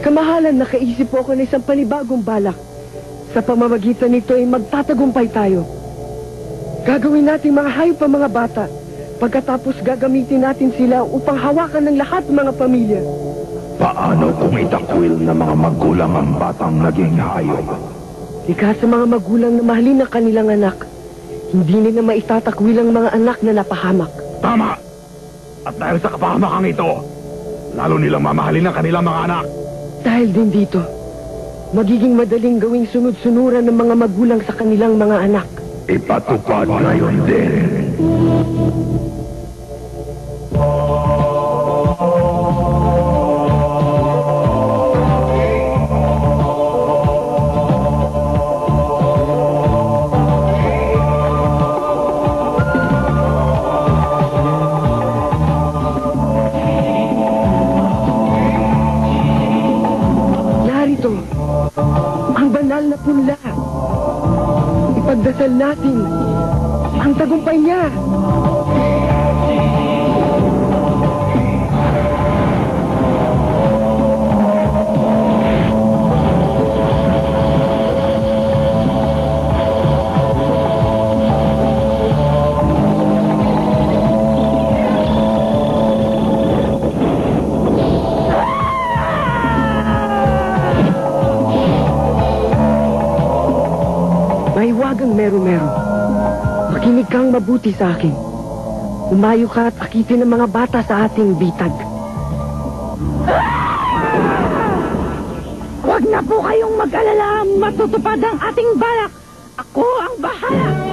Kamahalan, nakaisip po ako ng isang panibagong balak. Sa pamamagitan nito ay magtatagumpay tayo. Gagawin natin mga hayop ang mga bata. Pagkatapos gagamitin natin sila upang hawakan ng lahat ng mga pamilya. Paano kung itakwil na mga magulang ang batang naging hayop? Ika sa mga magulang na mahalin ang kanilang anak, hindi nila maitatakwil ang mga anak na napahamak. Tama! At dahil sa kapahamakang ito, lalo nilang mamahalin ang kanilang mga anak. Dahil din dito, magiging madaling gawing sunod-sunuran ng mga magulang sa kanilang mga anak. Ipatupad ngayon din. Narito, ang banal na punla. Ipagdasal natin ang tagumpay niya. Mahiwagang mero-mero. Makinig kang mabuti sa akin. Umayo ka at akitin ang mga bata sa ating bitag. Huwag na po kayong mag-alala. Matutupad ang ating balak. Ako ang bahala.